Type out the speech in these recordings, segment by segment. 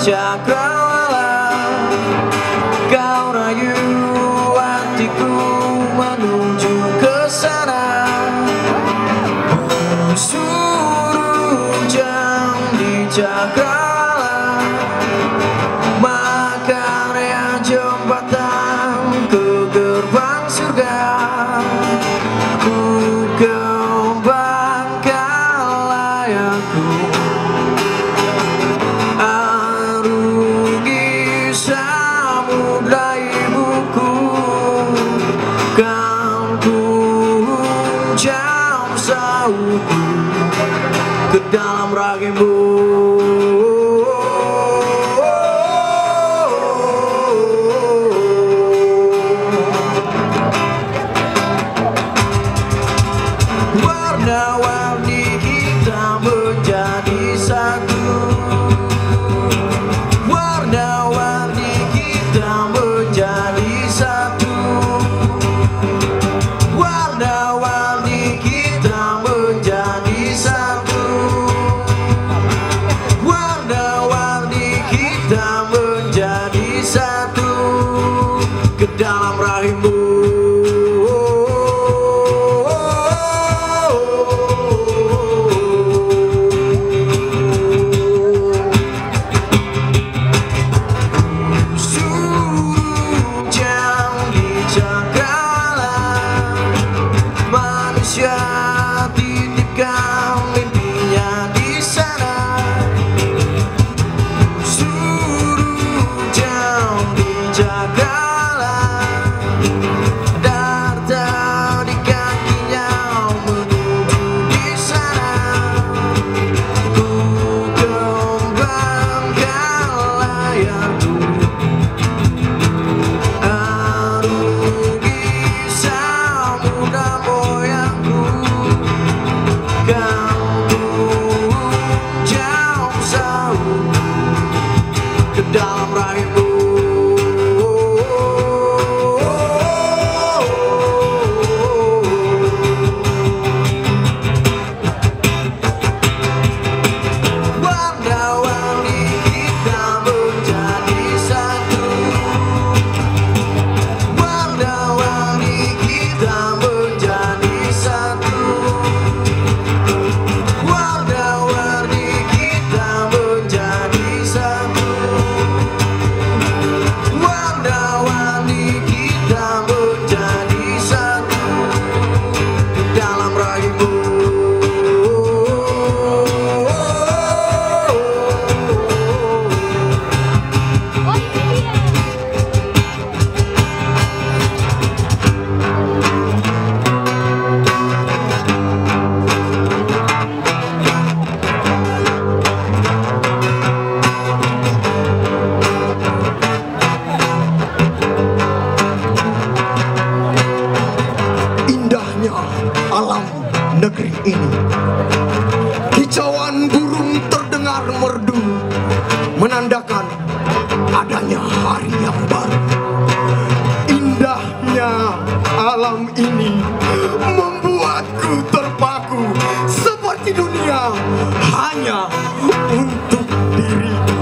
cakrawala, kau rayu hatiku menuju ke sana. Busur hujan di cakrawala, makarya jembatan ke gerbang surga. Ku kembangkan layakku, arungi samudra ibuku, kan ku jam sauku ke dalam rahimmu. Warna-warni kita menjadi satu, warna-warni kita menjadi satu, warna-warni kita menjadi satu, warna-warni kita menjadi satu ke dalam rahimmu. Titipkan mimpinya di sana. Busur hujan dijagalah, darta di kakinya menuju di sana. Ku kembangkan layarku, arungi samudra moyangku, kan ku jauh sauku ke dalam rahimmu. Warna-warni kita menjadi satu, warna-warni kita menjadi satu, warna-warni kita menjadi satu, warna-warni kita menjadi satu dalam rahimmu. Indahnya alam negeri ini, kicauan burung terdengar merdu, menandakan adanya hari yang baru. Indahnya alam ini membuatku terpaku, seperti dunia hanya untuk diriku.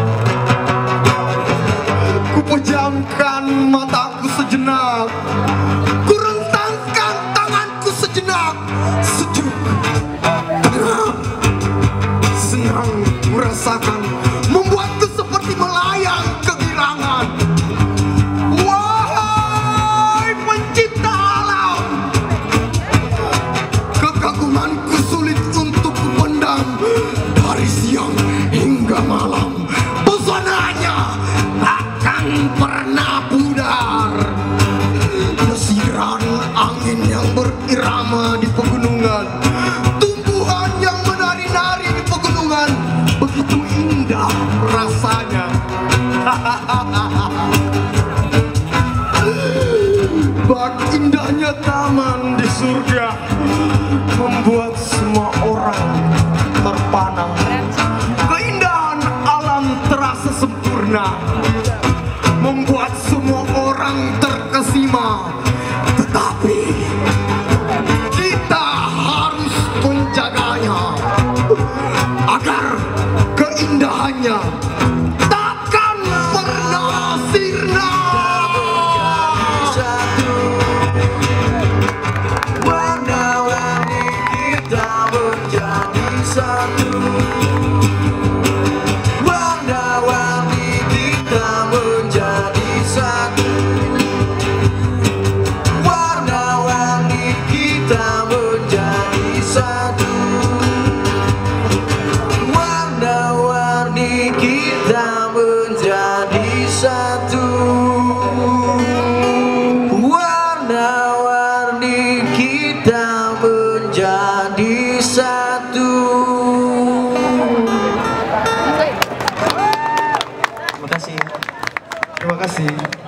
Ku pejamkan mataku sejenak, ku rentangkan tanganku sejenak, sejuk, tenang, senang ku rasakan, membuatku seperti melayang kegirangan. Wahai pencipta alam, kekagumanku sulit untuk kupendam. Dari siang hingga malam, pesonanya takkan pernah pudar. Desiran angin yang berirama di pegunungan, tumbuhan yang menari-nari di pegunungan, begitu indah rasanya. Bak indahnya taman di surga membuat semua orang terpana. Keindahan alam terasa sempurna, membuat semua orang terkesima. Tetapi kita harus menjaganya agar keindahannya tak kita menjadi satu. Warna-warni kita menjadi satu. Terima kasih. Terima kasih.